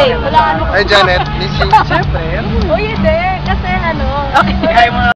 Wala ano. Ay, Janet, miss you. Siyempre. Uy, hindi. Kasi ano. Okay, kaya mo